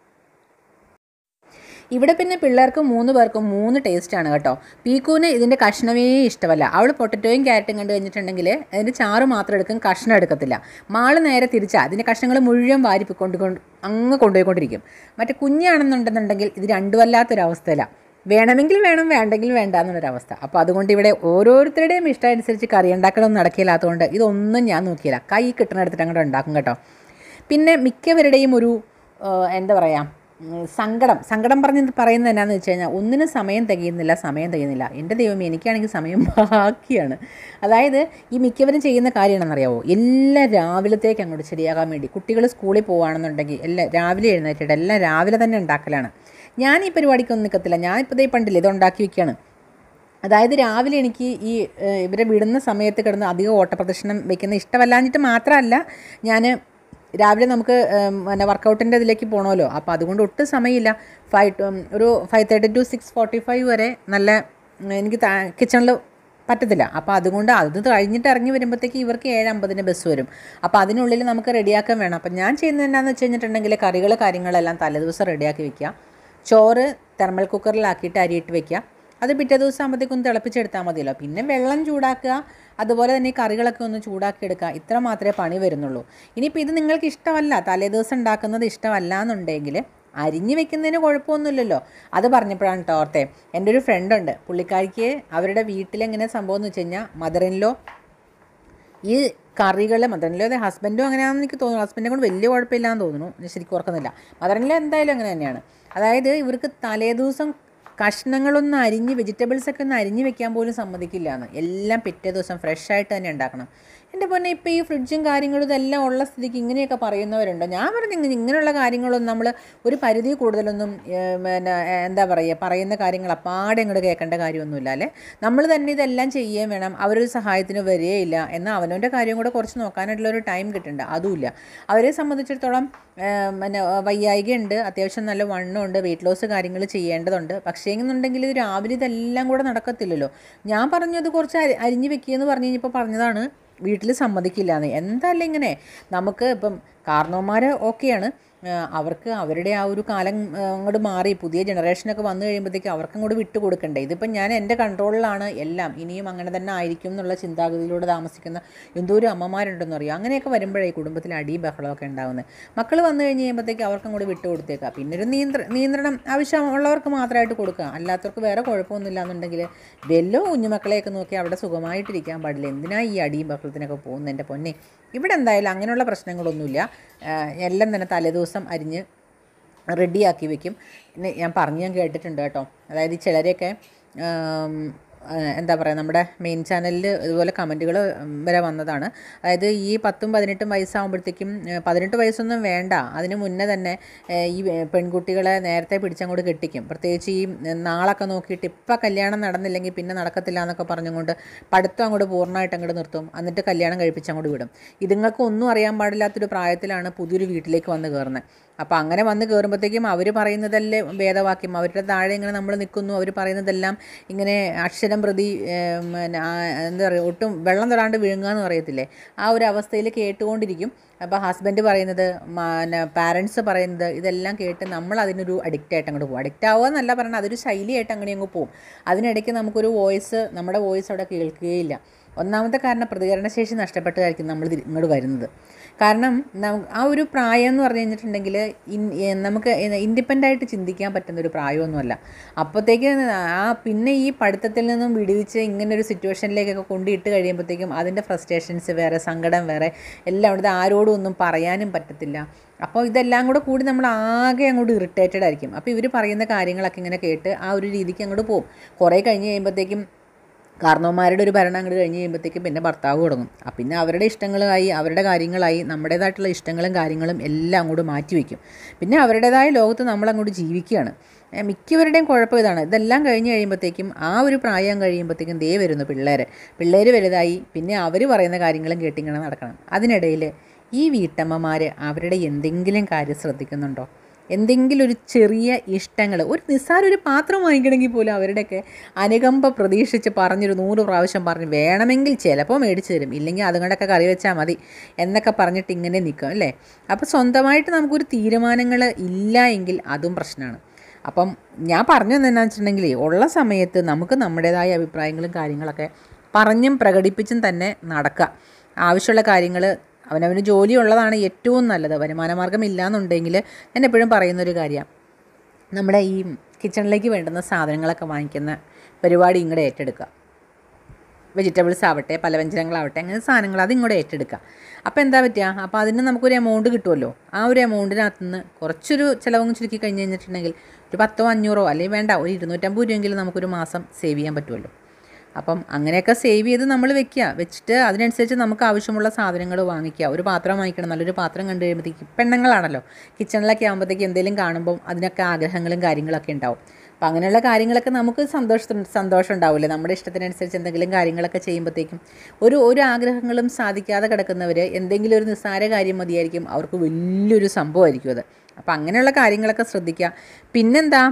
ഇവിടെ പിന്നെ പിള്ളേർക്ക് മൂന്ന് പേർക്കും മൂന്ന് ടേസ്റ്റാണ് കേട്ടോ. പീക്കൂന് ഇതിൻ്റെ കഷ്ണമേ ഇഷ്ടമല്ല. അവൾ പൊട്ടറ്റോയും ക്യാരറ്റും കണ്ടു കഴിഞ്ഞിട്ടുണ്ടെങ്കിൽ അതിൻ്റെ ചാറ് മാത്രം എടുക്കും, കഷ്ണം എടുക്കത്തില്ല. മാള് നേരെ തിരിച്ചാൽ അതിൻ്റെ കഷ്ണങ്ങൾ മുഴുവൻ വാരി കൊണ്ട് കൊണ്ട് അങ്ങ് കൊണ്ടുപോയിക്കൊണ്ടിരിക്കും. മറ്റേ കുഞ്ഞാണെന്നുണ്ടെന്നുണ്ടെങ്കിൽ ഇത് രണ്ടും അല്ലാത്തൊരവസ്ഥയില്ല. വേണമെങ്കിൽ വേണം, വേണ്ടെങ്കിൽ വേണ്ട എന്നുള്ളൊരവസ്ഥ. അപ്പോൾ അതുകൊണ്ട് ഇവിടെ ഓരോരുത്തരുടെയും ഇഷ്ടം അനുസരിച്ച് കറി ഉണ്ടാക്കണമെന്ന് നടക്കില്ലാത്തതുകൊണ്ട് ഇതൊന്നും ഞാൻ നോക്കിയില്ല, കൈ കിട്ടണെടുത്തിട്ട് അങ്ങോട്ട് ഉണ്ടാക്കും കേട്ടോ. പിന്നെ മിക്കവരുടെയും ഒരു എന്താ പറയുക സങ്കടം സങ്കടം പറഞ്ഞ് പറയുന്നത് എന്നാന്ന് വെച്ച് കഴിഞ്ഞാൽ ഒന്നിനും സമയം തികയുന്നില്ല സമയം തികയുന്നില്ല എൻ്റെ ദൈവമേ, എനിക്കാണെങ്കിൽ സമയം ബാക്കിയാണ്. അതായത് ഈ മിക്കവരും ചെയ്യുന്ന കാര്യമാണെന്നറിയാവോ, എല്ലാം രാവിലത്തേക്ക് അങ്ങോട്ട് ശരിയാകാൻ വേണ്ടി. കുട്ടികൾ സ്കൂളിൽ പോവുകയാണെന്നുണ്ടെങ്കിൽ എല്ലാം രാവിലെ എഴുന്നേറ്റിട്ട് എല്ലാം രാവിലെ തന്നെ ഉണ്ടാക്കലാണ്. ഞാൻ ഈ പരിപാടിക്കൊന്നും നിൽക്കത്തില്ല. ഞാൻ ഇപ്പോൾ ദേ പണ്ടില്ല ഇതുണ്ടാക്കി വയ്ക്കുകയാണ്. അതായത് രാവിലെ എനിക്ക് ഈ ഇവരെ വിടുന്ന സമയത്ത് കിടന്ന് അധികം ഓട്ടപ്രദർശനം വയ്ക്കുന്ന ഇഷ്ടമല്ലാഞ്ഞിട്ട് മാത്രമല്ല, ഞാൻ രാവിലെ നമുക്ക് പിന്നെ വർക്കൗട്ടിൻ്റെ ഇതിലേക്ക് പോകണമല്ലോ. അപ്പോൾ അതുകൊണ്ട് ഒട്ടും സമയമില്ല. ഫൈവ് ഒരു five thirty to six forty five വരെ നല്ല എനിക്ക് കിച്ചണിൽ പറ്റത്തില്ല. അപ്പോൾ അതുകൊണ്ട് അത് കഴിഞ്ഞിട്ട് ഇറങ്ങി വരുമ്പോഴത്തേക്ക് ഇവർക്ക് ഏഴ് അമ്പതിന് ബസ് വരും. അപ്പോൾ അതിനുള്ളിൽ നമുക്ക് റെഡിയാക്കാൻ വേണം. അപ്പോൾ ഞാൻ ചെയ്യുന്നത് എന്താണെന്ന് വെച്ച് കഴിഞ്ഞിട്ടുണ്ടെങ്കിൽ കറികൾ കാര്യങ്ങളെല്ലാം തലേദിവസം റെഡിയാക്കി വെക്കുക. ചോറ് തെർമൽ കുക്കറിലാക്കിയിട്ട് അരിയിട്ട് വെക്കുക. അത് പിറ്റേ ദിവസം ആകുമ്പോഴത്തേക്കൊന്ന് തിളപ്പിച്ചെടുത്താൽ മതിയല്ലോ. പിന്നെ വെള്ളം ചൂടാക്കുക, അതുപോലെ തന്നെ ഈ കറികളൊക്കെ ഒന്ന് ചൂടാക്കി എടുക്കുക. ഇത്ര മാത്രമേ പണി വരുന്നുള്ളൂ. ഇനിയിപ്പോൾ ഇത് നിങ്ങൾക്ക് ഇഷ്ടമല്ല, തലേദിവസം ഉണ്ടാക്കുന്നത് ഇഷ്ടമല്ല എന്നുണ്ടെങ്കിൽ അരിഞ്ഞ് വെക്കുന്നതിന് കുഴപ്പമൊന്നുമില്ലല്ലോ. അത് പറഞ്ഞപ്പോഴാണ് കേട്ടോ ഓർത്തെ, എൻ്റെ ഒരു ഫ്രണ്ടുണ്ട്, പുള്ളിക്കാരിക്ക് അവരുടെ വീട്ടിലെങ്ങനെ സംഭവം എന്ന് വെച്ച് കഴിഞ്ഞാൽ മദറിൻലോ ഈ കറികൾ മദറിൻലോ അതെ ഹസ്ബൻഡും അങ്ങനെയാണെന്ന് എനിക്ക് തോന്നുന്നു. ഹസ്ബൻഡിനെ കൊണ്ട് വലിയ കുഴപ്പമില്ലാന്ന് തോന്നുന്നു, ശരിക്കും ഓർക്കുന്നില്ല. മദറിൻലോ എന്തായാലും അങ്ങനെ തന്നെയാണ്. അതായത് ഇവർക്ക് തലേദിവസം കഷ്ണങ്ങളൊന്നും അരിഞ്ഞ് വെജിറ്റബിൾസൊക്കെ ഒന്ന് അരിഞ്ഞ് വെക്കാൻ പോലും സമ്മതിക്കില്ല എന്ന്. എല്ലാം പിറ്റേ ദിവസം ഫ്രഷായിട്ട് തന്നെ ഉണ്ടാക്കണം. എൻ്റെ പൊന്നെ, ഇപ്പോൾ ഈ ഫ്രിഡ്ജും കാര്യങ്ങളും ഇതെല്ലാം ഉള്ള സ്ഥിതിക്ക് ഇങ്ങനെയൊക്കെ പറയുന്നവരുണ്ടോ? ഞാൻ പറഞ്ഞു ഇങ്ങനെയുള്ള കാര്യങ്ങളൊന്നും നമ്മൾ ഒരു പരിധി കൂടുതലൊന്നും പിന്നെ എന്താ പറയുക പറയുന്ന കാര്യങ്ങൾ അപ്പാടെ അങ്ങോട്ട് കേൾക്കേണ്ട കാര്യമൊന്നുമില്ല അല്ലേ. നമ്മൾ തന്നെ ഇതെല്ലാം ചെയ്യുകയും വേണം. അവരൊരു സഹായത്തിന് വരികയില്ല. എന്നാൽ അവനവൻ്റെ കാര്യം കൂടെ കുറച്ച് നോക്കാനായിട്ടുള്ളൊരു ടൈം കിട്ടണ്ട, അതുമില്ല. അവരെ സംബന്ധിച്ചിടത്തോളം പിന്നെ വയ്യായികയുണ്ട്, അത്യാവശ്യം നല്ല വണ്ണമുണ്ട്, വെയിറ്റ് ലോസ് കാര്യങ്ങൾ ചെയ്യേണ്ടതുണ്ട്. പക്ഷേ എന്നുണ്ടെങ്കിൽ ഇത് രാവിലെ ഇതെല്ലാം കൂടെ നടക്കത്തില്ലല്ലോ. ഞാൻ പറഞ്ഞത് കുറച്ച് അരി അരിഞ്ഞ് വെക്കുകയെന്ന് പറഞ്ഞു കഴിഞ്ഞപ്പോൾ പറഞ്ഞതാണ് വീട്ടിൽ സമ്മതിക്കില്ല എന്ന്. എന്തായാലും ഇങ്ങനെ നമുക്ക് ഇപ്പം കാരണവന്മാർ ഓക്കെയാണ്, അവർക്ക് അവരുടെ ആ ഒരു കാലം അങ്ങോട്ട് മാറി പുതിയ ജനറേഷനൊക്കെ വന്നു കഴിയുമ്പോഴത്തേക്ക് അവർക്ക് അങ്ങോട്ട് വിട്ടു കൊടുക്കണ്ടേ. ഇതിപ്പം ഞാൻ എൻ്റെ കൺട്രോളിലാണ് എല്ലാം, ഇനിയും അങ്ങനെ തന്നെ ആയിരിക്കും എന്നുള്ള ചിന്താഗതിയിലൂടെ താമസിക്കുന്ന എന്തോ ഒരു അമ്മമാരുണ്ടെന്ന് അറിയാം. അങ്ങനെയൊക്കെ വരുമ്പോഴേ കുടുംബത്തിൽ അടി ബഹളമൊക്കെ ഉണ്ടാകുന്നത്. മക്കൾ വന്നു കഴിഞ്ഞ് കഴിയുമ്പോഴത്തേക്ക് അവർക്ക് അങ്ങോട്ട് വിട്ടു കൊടുത്തേക്കുക. പിന്നെ ഒരു നിയന്ത്ര നിയന്ത്രണം ആവശ്യമുള്ളവർക്ക് മാത്രമായിട്ട് കൊടുക്കുക, അല്ലാത്തവർക്ക് വേറെ കുഴപ്പമൊന്നുമില്ല എന്നുണ്ടെങ്കിൽ വെല്ലോ കുഞ്ഞുമക്കളെയൊക്കെ നോക്കി അവിടെ സുഖമായിട്ടിരിക്കാൻ പാടില്ല. എന്തിനാ ഈ അടിയും ബഹളത്തിനൊക്കെ പോകുന്നത് എൻ്റെ പൊന്നെ. ഇവിടെ എന്തായാലും അങ്ങനെയുള്ള പ്രശ്നങ്ങളൊന്നുമില്ല. എല്ലാം തന്നെ തലേദിവസം അരിഞ്ഞ് റെഡിയാക്കി വെക്കും. പിന്നെ ഞാൻ പറഞ്ഞ് ഞാൻ കേട്ടിട്ടുണ്ട് കേട്ടോ, അതായത് ചിലരെയൊക്കെ എന്താ പറയുക നമ്മുടെ മെയിൻ ചാനലിൽ ഇതുപോലെ കമൻറ്റുകൾ വരെ വന്നതാണ്. അതായത് ഈ പത്തും പതിനെട്ടും വയസ്സാകുമ്പോഴത്തേക്കും പതിനെട്ട് വയസ്സൊന്നും വേണ്ട, അതിന് മുന്നേ തന്നെ ഈ പെൺകുട്ടികളെ നേരത്തെ പിടിച്ചങ്ങോട്ട് കെട്ടിക്കും. പ്രത്യേകിച്ച് ഈ നാളൊക്കെ നോക്കിയിട്ട് ഇപ്പം കല്യാണം നടന്നില്ലെങ്കിൽ പിന്നെ നടക്കത്തില്ല എന്നൊക്കെ പറഞ്ഞുകൊണ്ട് പഠിത്തം അങ്ങോട്ട് പൂർണ്ണമായിട്ട് അങ്ങോട്ട് നിർത്തും. എന്നിട്ട് കല്യാണം കഴിപ്പിച്ച് അങ്ങോട്ട് വിടും. ഇതുങ്ങൾക്ക് ഒന്നും അറിയാൻ പാടില്ലാത്തൊരു പ്രായത്തിലാണ് പുതിയൊരു വീട്ടിലേക്ക് വന്ന് കയറുന്നത്. അപ്പോൾ അങ്ങനെ വന്ന് കയറുമ്പോഴത്തേക്കും അവർ പറയുന്നതല്ലേ വേദവാക്യം, അവരുടെ താഴെ ഇങ്ങനെ നമ്മൾ നിൽക്കുന്നു, അവർ പറയുന്നതെല്ലാം ഇങ്ങനെ അക്ഷരം പ്രതി എന്താ പറയുക ഒട്ടും വെള്ളം തൊടാണ്ട് വിഴുങ്ങുക എന്ന് പറയത്തില്ലേ, ആ ഒരു അവസ്ഥയിൽ കേട്ടുകൊണ്ടിരിക്കും. അപ്പോൾ ഹസ്ബൻഡ് പറയുന്നത്, പാരൻസ് പറയുന്നത്, ഇതെല്ലാം കേട്ട് നമ്മൾ അതിനൊരു അഡിക്റ്റായിട്ട് അങ്ങോട്ട് പോകും. അഡിക്റ്റ് ആവുക എന്നല്ല പറഞ്ഞാൽ അതൊരു ശൈലിയായിട്ട് അങ്ങനെ അങ്ങ് പോകും. അതിനിടയ്ക്ക് നമുക്കൊരു വോയിസ്, നമ്മുടെ വോയിസ് അവിടെ കേൾക്കുകയില്ല. ഒന്നാമത്തെ കാരണം പ്രതികരണശേഷി നഷ്ടപ്പെട്ടായിരിക്കും നമ്മൾ ഇങ്ങോട്ട് വരുന്നത്. കാരണം ആ ഒരു പ്രായം എന്ന് പറഞ്ഞു കഴിഞ്ഞിട്ടുണ്ടെങ്കിൽ നമുക്ക് ഇൻഡിപെൻഡൻ്റായിട്ട് ചിന്തിക്കാൻ പറ്റുന്നൊരു പ്രായമൊന്നുമല്ല. അപ്പോഴത്തേക്ക് ആ പിന്നെ ഈ പഠിത്തത്തിൽ നിന്നും വിടുവിച്ച് ഇങ്ങനൊരു സിറ്റുവേഷനിലേക്കൊക്കെ കൊണ്ടിട്ട് കഴിയുമ്പോഴത്തേക്കും അതിൻ്റെ ഫ്രസ്ട്രേഷൻസ് വേറെ, സങ്കടം വേറെ, എല്ലാം അവിടുത്തെ ആരോടും ഒന്നും പറയാനും പറ്റത്തില്ല. അപ്പോൾ ഇതെല്ലാം കൂടെ കൂടി നമ്മൾ ആകെ അങ്ങോട്ട് ഇറിറ്റേറ്റഡ് ആയിരിക്കും. അപ്പോൾ ഇവർ പറയുന്ന കാര്യങ്ങളൊക്കെ ഇങ്ങനെ കേട്ട് ആ ഒരു രീതിക്ക് അങ്ങോട്ട് പോകും. കുറേ കഴിഞ്ഞ് കഴിയുമ്പോഴത്തേക്കും കാരണവന്മാരുടെ ഒരു ഭരണം അങ്ങോട്ട് കഴിഞ്ഞ് കഴിയുമ്പോഴത്തേക്കും പിന്നെ ഭർത്താവ് തുടങ്ങും. പിന്നെ അവരുടെ ഇഷ്ടങ്ങളായി, അവരുടെ കാര്യങ്ങളായി, നമ്മുടേതായിട്ടുള്ള ഇഷ്ടങ്ങളും കാര്യങ്ങളും എല്ലാം അങ്ങോട്ട് മാറ്റി വയ്ക്കും. പിന്നെ അവരുടേതായ ലോകത്ത് നമ്മളങ്ങോട്ട് ജീവിക്കുകയാണ്. മിക്കവരുടെയും കുഴപ്പം ഇതാണ്. ഇതെല്ലാം കഴിഞ്ഞ് കഴിയുമ്പോഴത്തേക്കും ആ ഒരു പ്രായം കഴിയുമ്പോഴത്തേക്കും ദേ വരുന്നു പിള്ളേർ. പിള്ളേർ വലുതായി പിന്നെ അവർ പറയുന്ന കാര്യങ്ങളും കേട്ടിങ്ങനെ നടക്കണം. അതിനിടയിൽ ഈ വീട്ടമ്മമാർ അവരുടെ എന്തെങ്കിലും കാര്യം ശ്രദ്ധിക്കുന്നുണ്ടോ? എന്തെങ്കിലും ഒരു ചെറിയ ഇഷ്ടങ്ങൾ, ഒരു നിസ്സാര ഒരു പാത്രം വാങ്ങിക്കണമെങ്കിൽ പോലും അവരുടെയൊക്കെ അനുകമ്പ പ്രതീക്ഷിച്ച് പറഞ്ഞൊരു നൂറ് പ്രാവശ്യം പറഞ്ഞ് വേണമെങ്കിൽ ചിലപ്പോൾ മേടിച്ച് തരും, ഇല്ലെങ്കിൽ അതുകൊണ്ടൊക്കെ കറി വെച്ചാൽ മതി എന്നൊക്കെ പറഞ്ഞിട്ട് ഇങ്ങനെ നിൽക്കും അല്ലേ. അപ്പോൾ സ്വന്തമായിട്ട് നമുക്കൊരു തീരുമാനങ്ങൾ ഇല്ല എങ്കിൽ അതും പ്രശ്നമാണ്. അപ്പം ഞാൻ പറഞ്ഞു എന്താണെന്ന് വെച്ചിട്ടുണ്ടെങ്കിൽ ഉള്ള സമയത്ത് നമുക്ക് നമ്മുടേതായ അഭിപ്രായങ്ങളും കാര്യങ്ങളൊക്കെ പറഞ്ഞും പ്രകടിപ്പിച്ചും തന്നെ നടക്കുക. ആവശ്യമുള്ള കാര്യങ്ങൾ, അവനവന് ജോലി ഉള്ളതാണ് ഏറ്റവും നല്ലത്. വരുമാനമാർഗ്ഗം ഇല്ലയെന്നുണ്ടെങ്കിൽ ഞാൻ എപ്പോഴും പറയുന്നൊരു കാര്യമാണ്, നമ്മുടെ ഈ കിച്ചണിലേക്ക് വേണ്ടുന്ന സാധനങ്ങളൊക്കെ വാങ്ങിക്കുന്ന പരിപാടി ഇങ്ങോട്ട് ഏറ്റെടുക്കുക. വെജിറ്റബിൾസ് ആവട്ടെ, പലവ്യഞ്ജനങ്ങളാവട്ടെ, അങ്ങനെ സാധനങ്ങൾ അതിങ്ങോട്ട് ഏറ്റെടുക്കുക. അപ്പോൾ എന്താ പറ്റുക, അപ്പോൾ അതിന് നമുക്കൊരു എമൗണ്ട് കിട്ടുമല്ലോ. ആ ഒരു എമൗണ്ടിനകത്ത് നിന്ന് കുറച്ചൊരു ചിലവും ചുരുക്കി കഴിഞ്ഞ് കഴിഞ്ഞിട്ടുണ്ടെങ്കിൽ ഒരു പത്തോ അഞ്ഞൂറോ അല്ലെങ്കിൽ വേണ്ട ഒരു ഇരുന്നൂറ്റമ്പത് രൂപയെങ്കിലും നമുക്കൊരു മാസം സേവ് ചെയ്യാൻ പറ്റുമല്ലോ. അപ്പം അങ്ങനെയൊക്കെ സേവ് ചെയ്ത് നമ്മൾ വെക്കുക. വെച്ചിട്ട് അതിനനുസരിച്ച് നമുക്ക് ആവശ്യമുള്ള സാധനങ്ങൾ വാങ്ങിക്കുക. ഒരു പാത്രം വാങ്ങിക്കണം, നല്ലൊരു പാത്രം കണ്ടു കഴിയുമ്പോഴത്തേക്ക് പെണ്ണുങ്ങളാണല്ലോ, കിച്ചണിലൊക്കെ ആകുമ്പോഴത്തേക്ക് എന്തെങ്കിലും കാണുമ്പം അതിനൊക്കെ ആഗ്രഹങ്ങളും കാര്യങ്ങളൊക്കെ ഉണ്ടാവും. അപ്പം അങ്ങനെയുള്ള കാര്യങ്ങളൊക്കെ നമുക്ക് സന്തോഷം സന്തോഷം ഉണ്ടാവില്ലേ, നമ്മുടെ ഇഷ്ടത്തിനനുസരിച്ച് എന്തെങ്കിലും കാര്യങ്ങളൊക്കെ ചെയ്യുമ്പോഴത്തേക്കും. ഒരു ഒരു ആഗ്രഹങ്ങളും സാധിക്കാതെ കിടക്കുന്നവർ എന്തെങ്കിലും ഒരു നിസ്സാര കാര്യം മതിയായിരിക്കും, അവർക്ക് വലിയൊരു സംഭവമായിരിക്കും അത്. അപ്പം അങ്ങനെയുള്ള കാര്യങ്ങളൊക്കെ ശ്രദ്ധിക്കുക. പിന്നെന്താ,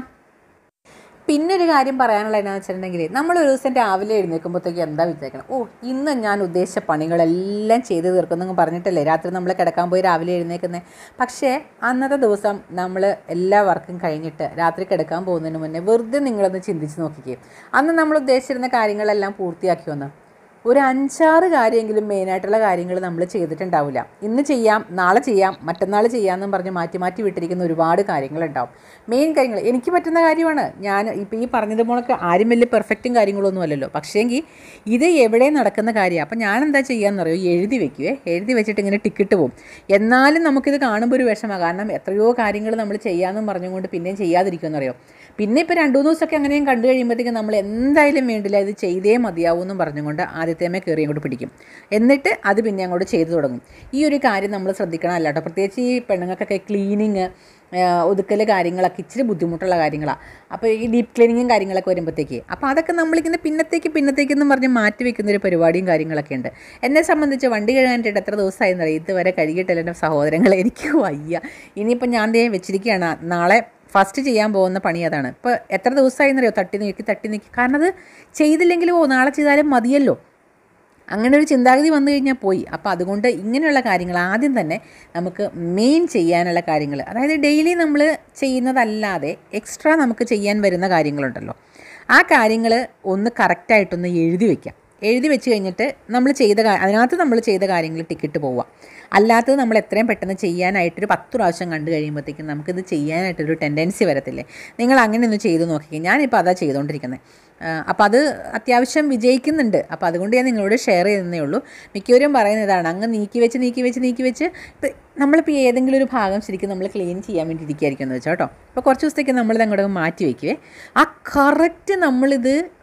പിന്നൊരു കാര്യം പറയാനുള്ള എന്നാന്ന് വെച്ചിട്ടുണ്ടെങ്കിൽ, നമ്മളൊരു ദിവസം രാവിലെ എഴുന്നേൽക്കുമ്പോഴത്തേക്ക് എന്താ വിചാരിക്കണം, ഓ ഇന്ന് ഞാൻ ഉദ്ദേശിച്ച പണികളെല്ലാം ചെയ്ത് തീർക്കുന്നെന്ന് പറഞ്ഞിട്ടല്ലേ രാത്രി നമ്മൾ കിടക്കാൻ പോയി രാവിലെ എഴുന്നേൽക്കുന്നത്. പക്ഷേ അന്നത്തെ ദിവസം നമ്മൾ എല്ലാ വർക്കും കഴിഞ്ഞിട്ട് രാത്രി കിടക്കാൻ പോകുന്നതിന് മുന്നേ വെറുതെ നിങ്ങളൊന്ന് ചിന്തിച്ച് നോക്കിക്കേ, അന്ന് നമ്മൾ ഉദ്ദേശിച്ചിരുന്ന കാര്യങ്ങളെല്ലാം പൂർത്തിയാക്കി വന്ന് ഒരു അഞ്ചാറ് കാര്യമെങ്കിലും മെയിനായിട്ടുള്ള കാര്യങ്ങൾ നമ്മൾ ചെയ്തിട്ടുണ്ടാവില്ല. ഇന്ന് ചെയ്യാം, നാളെ ചെയ്യാം, മറ്റന്നാൾ ചെയ്യാമെന്നും പറഞ്ഞ് മാറ്റി മാറ്റി വിട്ടിരിക്കുന്ന ഒരുപാട് കാര്യങ്ങളുണ്ടാവും. മെയിൻ കാര്യങ്ങൾ എനിക്ക് പറ്റുന്ന കാര്യമാണ്. ഞാൻ ഇപ്പോൾ ഈ പറഞ്ഞതുപോലൊക്കെ ആരും വലിയ പെർഫെക്റ്റും കാര്യങ്ങളൊന്നും അല്ലല്ലോ, പക്ഷേങ്കിൽ ഇത് എവിടെ നടക്കുന്ന കാര്യമാണ്. അപ്പം ഞാൻ എന്താ ചെയ്യാമെന്ന് അറിയോ, എഴുതി വെക്കുവേ. എഴുതി വെച്ചിട്ട് ഇങ്ങനെ ടിക്കറ്റ് പോകും. എന്നാലും നമുക്കിത് കാണുമ്പോൾ ഒരു വിഷമമാണ്. കാരണം എത്രയോ കാര്യങ്ങൾ നമ്മൾ ചെയ്യാമെന്നും പറഞ്ഞുകൊണ്ട് പിന്നെയും ചെയ്യാതിരിക്കുമെന്നറിയോ. പിന്നെ ഇപ്പോൾ രണ്ട് മൂന്ന് ദിവസമൊക്കെ അങ്ങനെയും കണ്ടു കഴിയുമ്പോഴത്തേക്കും നമ്മൾ എന്തായാലും വേണ്ടില്ല, ഇത് ചെയ്തേ മതിയാവും എന്നും പറഞ്ഞുകൊണ്ട് ആദ്യത്തേമേ കയറി അങ്ങോട്ട് പിടിക്കും. എന്നിട്ട് അത് പിന്നെ അങ്ങോട്ട് ചെയ്തു തുടങ്ങും. ഈ ഒരു കാര്യം നമ്മൾ ശ്രദ്ധിക്കണം അല്ല കേട്ടോ. പ്രത്യേകിച്ച് ഈ പെണ്ണുങ്ങൾക്കൊക്കെ ക്ലീനിങ്, ഒതുക്കൽ കാര്യങ്ങളൊക്കെ ഇച്ചിരി ബുദ്ധിമുട്ടുള്ള കാര്യങ്ങളാണ്. അപ്പോൾ ഈ ഡീപ്പ് ക്ലീനിങ്ങും കാര്യങ്ങളൊക്കെ വരുമ്പോഴത്തേക്ക് അപ്പോൾ അതൊക്കെ നമ്മളിങ്ങനെ പിന്നത്തേക്ക് പിന്നത്തേക്കെന്ന് പറഞ്ഞ് മാറ്റി വെക്കുന്നൊരു പരിപാടിയും കാര്യങ്ങളൊക്കെ ഉണ്ട്. എന്നെ സംബന്ധിച്ച് വണ്ടി കഴുകാനായിട്ട് എത്ര ദിവസമായെന്ന് അറിയാം, ഇതുവരെ കഴുകിയിട്ടില്ല എൻ്റെ സഹോദരങ്ങൾ. എനിക്ക് വയ്യ. ഇനിയിപ്പോൾ ഞാൻ ദേ വെച്ചിരിക്കുകയാണ്, നാളെ ഫസ്റ്റ് ചെയ്യാൻ പോകുന്ന പണി അതാണ്. ഇപ്പോൾ എത്ര ദിവസമായെന്നറിയോ തട്ടി നീക്കി തട്ടി നീക്കി. കാരണം അത് ചെയ്തില്ലെങ്കിലും ഓ നാളെ ചെയ്താലും മതിയല്ലോ, അങ്ങനെ ഒരു ചിന്താഗതി വന്നു കഴിഞ്ഞാൽ പോയി. അപ്പോൾ അതുകൊണ്ട് ഇങ്ങനെയുള്ള കാര്യങ്ങൾ ആദ്യം തന്നെ നമുക്ക് മെയിൻ ചെയ്യാനുള്ള കാര്യങ്ങൾ, അതായത് ഡെയിലി നമ്മൾ ചെയ്യുന്നതല്ലാതെ എക്സ്ട്രാ നമുക്ക് ചെയ്യാൻ വരുന്ന കാര്യങ്ങളുണ്ടല്ലോ, ആ കാര്യങ്ങൾ ഒന്ന് കറക്റ്റായിട്ടൊന്ന് എഴുതി വയ്ക്കാം. എഴുതി വെച്ച് കഴിഞ്ഞിട്ട് നമ്മൾ ചെയ്ത അതിനകത്ത് നമ്മൾ ചെയ്ത കാര്യങ്ങൾ ടിക്കറ്റ് പോവുക. അല്ലാത്തത് നമ്മൾ എത്രയും പെട്ടെന്ന് ചെയ്യാനായിട്ടൊരു പത്ത് പ്രാവശ്യം കണ്ടു കഴിയുമ്പോഴത്തേക്കും നമുക്കിത് ചെയ്യാനായിട്ടൊരു ടെൻഡൻസി വരത്തില്ലേ. നിങ്ങൾ അങ്ങനെ ഒന്ന് ചെയ്ത് നോക്കിക്കേ. ഞാനിപ്പോൾ അതാ ചെയ്തുകൊണ്ടിരിക്കുന്നത്. അപ്പോൾ അത് അത്യാവശ്യം വിജയിക്കുന്നുണ്ട്. അപ്പോൾ അതുകൊണ്ട് ഞാൻ നിങ്ങളോട് ഷെയർ ചെയ്യുന്നേ ഉള്ളൂ. മിക്കവരും പറയുന്നതാണ് അങ്ങ് നീക്കി വെച്ച് നീക്കി വെച്ച് നീക്കി വെച്ച് ഇപ്പം നമ്മളിപ്പോൾ ഏതെങ്കിലും ഒരു ഭാഗം ശരിക്കും നമ്മൾ ക്ലീൻ ചെയ്യാൻ വേണ്ടി ഇരിക്കുകയായിരിക്കും എന്ന് വെച്ചാൽ കേട്ടോ. അപ്പോൾ കുറച്ച് ദിവസത്തേക്ക് നമ്മളിത് അങ്ങോട്ട് മാറ്റി വയ്ക്കുവേ. ആ കറക്റ്റ് നമ്മളിത്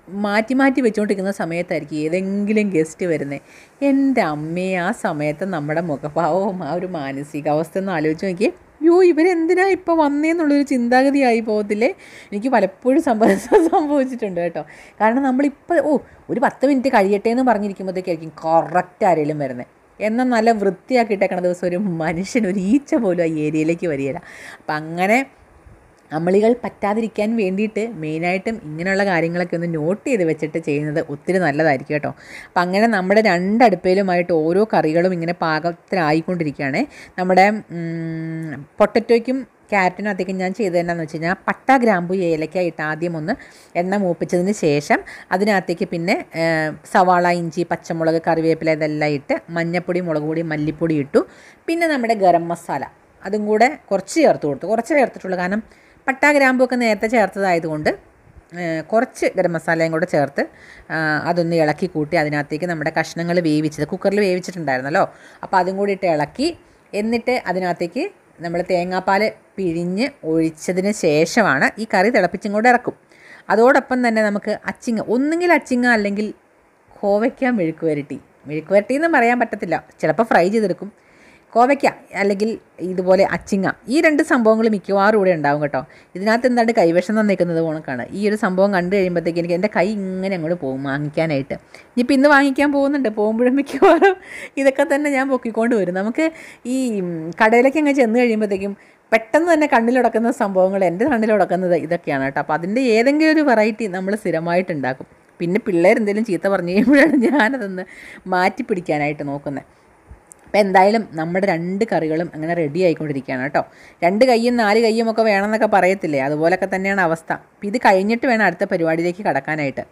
മാറ്റി മാറ്റി വെച്ചുകൊണ്ടിരിക്കുന്ന സമയത്തായിരിക്കും ഏതെങ്കിലും ഗസ്റ്റ് വരുന്നത്. എൻ്റെ അമ്മയെ ആ സമയത്ത് നമ്മുടെ മുഖഭാവവും ആ ഒരു മാനസികാവസ്ഥ ഒന്ന് ആലോചിച്ച് നോക്കിയേ. യോ ഇവരെന്തിനാ ഇപ്പോൾ വന്നേന്നുള്ളൊരു ചിന്താഗതിയായി പോകത്തില്ലേ? എനിക്ക് പലപ്പോഴും സംഭവ സംഭവിച്ചിട്ടുണ്ട് കേട്ടോ. കാരണം നമ്മളിപ്പോൾ ഓ ഒരു പത്ത് മിനിറ്റ് കഴിയട്ടെ എന്ന് പറഞ്ഞിരിക്കുമ്പോഴത്തേക്കായിരിക്കും കറക്റ്റ് ആരെങ്കിലും വരുന്നത്. എന്നാൽ നല്ല വൃത്തിയാക്കിയിട്ടേക്കണ ദിവസം ഒരു മനുഷ്യൻ ഒരു ഈച്ച പോലും ആ ഏരിയയിലേക്ക് വരികയില്ല. അപ്പം അങ്ങനെ അമളികൾ പറ്റാതിരിക്കാൻ വേണ്ടിയിട്ട് മെയിനായിട്ടും ഇങ്ങനെയുള്ള കാര്യങ്ങളൊക്കെ ഒന്ന് നോട്ട് ചെയ്ത് വെച്ചിട്ട് ചെയ്യുന്നത് ഒത്തിരി നല്ലതായിരിക്കും കേട്ടോ. അപ്പം അങ്ങനെ നമ്മുടെ രണ്ടടുപ്പയിലുമായിട്ട് ഓരോ കറികളും ഇങ്ങനെ പാകത്തിലായിക്കൊണ്ടിരിക്കുകയാണ്. നമ്മുടെ പൊട്ടറ്റോയ്ക്കും ക്യാരറ്റിനകത്തേക്കും ഞാൻ ചെയ്തത് എന്നാന്ന് വെച്ച് കഴിഞ്ഞാൽ പട്ട, ഗ്രാമ്പു, ഏലക്ക ഇട്ട് ആദ്യം ഒന്ന് എണ്ണ മൂപ്പിച്ചതിന് ശേഷം അതിനകത്തേക്ക് പിന്നെ സവാള, ഇഞ്ചി, പച്ചമുളക്, കറിവേപ്പില ഇതെല്ലാം ഇട്ട് മഞ്ഞൾപ്പൊടി, മുളക് പൊടി, മല്ലിപ്പൊടി ഇട്ടു. പിന്നെ നമ്മുടെ ഗരം മസാല അതും കൂടെ കുറച്ച് ചേർത്ത് കൊടുത്തു. കുറച്ച് ചേർത്തിട്ടുള്ളൂ, കാരണം പട്ട, ഗ്രാമ്പു ഒക്കെ നേരത്തെ ചേർത്തതായതുകൊണ്ട് കുറച്ച് ഗരം മസാലയും കൂടെ ചേർത്ത് അതൊന്ന് ഇളക്കി കൂട്ടി അതിനകത്തേക്ക് നമ്മുടെ കഷ്ണങ്ങൾ വേവിച്ചത് കുക്കറിൽ വേവിച്ചിട്ടുണ്ടായിരുന്നല്ലോ, അപ്പോൾ അതും കൂടി ഇട്ട് ഇളക്കി എന്നിട്ട് അതിനകത്തേക്ക് നമ്മൾ തേങ്ങാപ്പാൽ പിഴിഞ്ഞ് ഒഴിച്ചതിന് ശേഷമാണ് ഈ കറി തിളപ്പിച്ചും കൂടെ ഇറക്കും. അതോടൊപ്പം തന്നെ നമുക്ക് അച്ചിങ്ങ, ഒന്നുകിൽ അച്ചിങ്ങ അല്ലെങ്കിൽ കോവയ്ക്ക മെഴുക്ക് വരട്ടി. മെഴുക്ക് വരട്ടി എന്ന് പറയാൻ പറ്റത്തില്ല, ചിലപ്പോൾ ഫ്രൈ ചെയ്തെടുക്കും. കോവയ്ക്ക അല്ലെങ്കിൽ ഇതുപോലെ അച്ചിങ്ങ, ഈ രണ്ട് സംഭവങ്ങൾ മിക്കവാറും ഇവിടെ ഉണ്ടാവും കേട്ടോ. ഇതിനകത്ത് എന്താണ്ട് കൈവശം തന്നിരിക്കുന്നത് പോണക്കാണ്. ഈ ഒരു സംഭവം കണ്ടു കഴിയുമ്പോഴത്തേക്ക് എനിക്ക് എൻ്റെ കൈ ഇങ്ങനെ അങ്ങോട്ട് പോകും വാങ്ങിക്കാനായിട്ട്. ഇനിയിപ്പോൾ ഇന്ന് വാങ്ങിക്കാൻ പോകുന്നുണ്ട്, പോകുമ്പോഴും മിക്കവാറും ഇതൊക്കെ തന്നെ ഞാൻ പൊക്കിക്കൊണ്ട് വരും. നമുക്ക് ഈ കടയിലേക്ക് അങ്ങ് ചെന്ന് കഴിയുമ്പോഴത്തേക്കും പെട്ടെന്ന് തന്നെ കണ്ണിലുടക്കുന്ന സംഭവങ്ങൾ എൻ്റെ കണ്ണിലുടക്കുന്നത് ഇതൊക്കെയാണ് കേട്ടോ. അപ്പോൾ അതിൻ്റെ ഏതെങ്കിലും ഒരു വെറൈറ്റി നമ്മൾ സ്ഥിരമായിട്ടുണ്ടാക്കും. പിന്നെ പിള്ളേരെന്തെങ്കിലും ചീത്ത പറഞ്ഞു കഴിയുമ്പോഴാണ് ഞാനതൊന്ന് മാറ്റി പിടിക്കാനായിട്ട് നോക്കുന്നത്. അപ്പോൾ എന്തായാലും നമ്മുടെ രണ്ട് കറികളും അങ്ങനെ റെഡി ആയിക്കൊണ്ടിരിക്കുകയാണ് കേട്ടോ. രണ്ട് കയ്യും നാല് കയ്യും ഒക്കെ വേണമെന്നൊക്കെ പറയത്തില്ലേ, അതുപോലൊക്കെ തന്നെയാണ് അവസ്ഥ. അപ്പോൾ ഇത് കഴിഞ്ഞിട്ട് വേണം അടുത്ത പരിപാടിയിലേക്ക് കടക്കാനായിട്ട്.